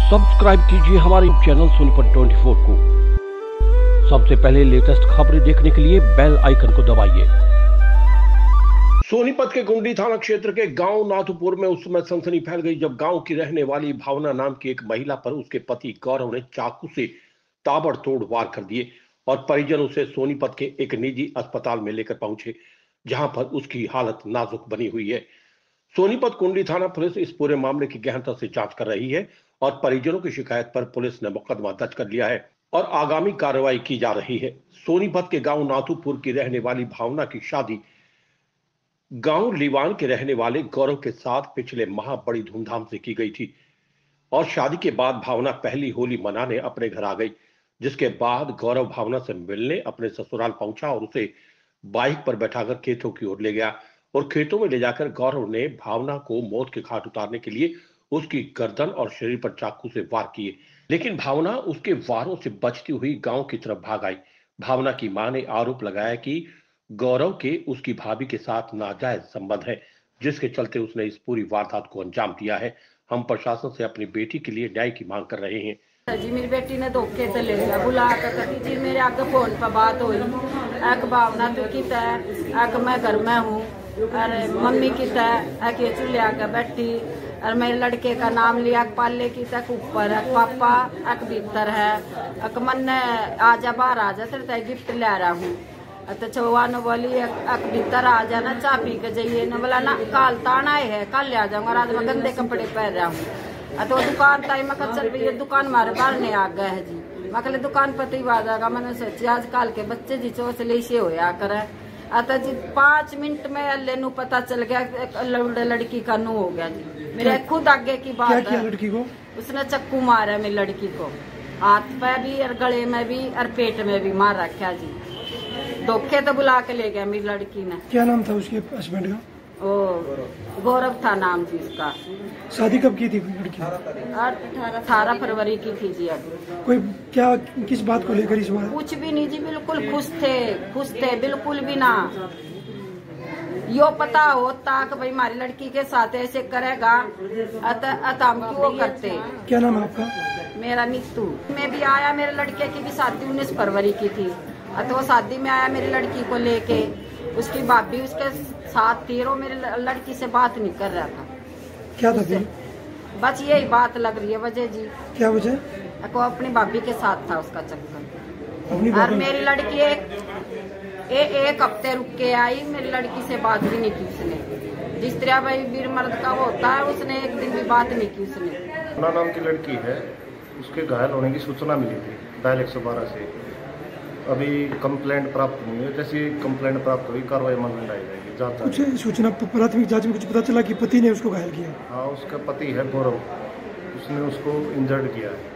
Subscribe कीजिए हमारे channel Sonipat 24 को। सबसे पहले लेटेस्ट खबरें देखने के लिए बेल आइकन को दबाइए। सोनीपत के गुंडी थाना क्षेत्र के गांव नाथुपुर में उस समय सनसनी फैल गई जब गांव की रहने वाली भावना नाम की एक महिला पर उसके पति गौरव ने चाकू से ताबड़तोड़ वार कर दिए और परिजन उसे सोनीपत के एक निजी अस्पताल में लेकर पहुंचे, जहां पर उसकी हालत नाजुक बनी हुई है। सोनीपत कुंडी थाना पुलिस इस पूरे मामले की गहनता से जांच कर रही है और परिजनों की शिकायत पर पुलिस ने मुकदमा दर्ज कर लिया है और आगामी कार्रवाई की जा रही है। सोनीपत के गांव नाथुपुर की रहने वाली भावना की शादी गांव लीवान के रहने वाले गौरव के साथ पिछले माह बड़ी धूमधाम से की गई थी और शादी के बाद भावना पहली होली मनाने अपने घर आ गई, जिसके बाद गौरव भावना से मिलने अपने ससुराल पहुंचा और उसे बाइक पर बैठाकर खेतों की ओर ले गया और खेतों में ले जाकर गौरव ने भावना को मौत के घाट उतारने के लिए उसकी गर्दन और शरीर पर चाकू से वार किए, लेकिन भावना उसके वारों से बचती हुई गांव की तरफ भाग आई। भावना की मां ने आरोप लगाया कि गौरव के उसकी भाभी के साथ नाजायज संबंध है, जिसके चलते उसने इस पूरी वारदात को अंजाम दिया है। हम प्रशासन से अपनी बेटी के लिए न्याय की मांग कर रहे हैं। जी मेरी बेटी ने धोखे से ले लिया, बुला कर कहती जी मेरे आगे फोन पर बात हुई, एक भावना तू की तय एक मैं घर में हूँ, अरे मम्मी की तय एक ये चूल्हे आके बैठी और मेरे लड़के का नाम लिया, पाले की तक ऊपर है पापा एक भीतर है, एक मन आजा बाहर आ जा तेरे गिफ्ट ले रहा हूँ। तो चौवा ने बोली एक भीतर आ जाना चाय पी के जाइए न, बोला ना काल ताना है कल ले आ जाऊंगा, आज मैं गंदे कपड़े पहन रहा हूँ। तो दुकान ताई मैं चल रही है, दुकान मारे बाहर नहीं आ गए है जी, मैं कल दुकान पति आ जाएगा। मैंने सोची आजकल के बच्चे जी चो से से होया करे। अतः जी 5 मिनट में अल्ले नु पता चल गया लड़की का नू हो गया जी। मेरे खुद आगे की बात क्या है, लड़की को उसने चक्कू मारा मेरी लड़की को, हाथ पे भी और गले में भी और पेट में भी मार रखा जी। धोखे तो बुला के ले गया मेरी लड़की ने। क्या नाम था उसके हस्बैंड का? ओ गौरव था नाम जी उसका। शादी कब की थी लड़की? 18 फरवरी की थी जी। अब कोई क्या किस बात को लेकर इस बार? कुछ भी नहीं जी, बिल्कुल खुश थे बिल्कुल भी ना। यो पता होता कि भाई हमारी लड़की के साथ ऐसे करेगा अतः हम क्यों करते। क्या नाम है आपका? मेरा नीतू। मैं भी आया, मेरे लड़के की भी शादी 19 फरवरी की थी, तो शादी में आया मेरी लड़की को लेके, उसकी भाभी उसके साथ थी और मेरी लड़की से बात नहीं कर रहा था। क्या था फिर? एक बस यही बात लग रही है वजह जी। क्या वजह? वो अपनी भाभी के साथ था उसका चक्कर। और मेरी लड़की एक हफ्ते रुक के आई, मेरी लड़की से बात भी नहीं की उसने। जिस तरह भाई वीर मर्द का वो होता है, उसने एक दिन भी बात नहीं की उसने। नाम की लड़की है, उसके घायल होने की सूचना मिली थी डायल 112 से। अभी कंप्लेंट प्राप्त नहीं है, जैसी कंप्लेंट प्राप्त हुई कार्रवाई अमल में लाई जाएगी। कुछ सूचना प्राथमिक जांच में कुछ पता चला कि पति ने उसको घायल किया? हाँ, उसका पति है गौरव, उसने उसको इंजर्ड किया है।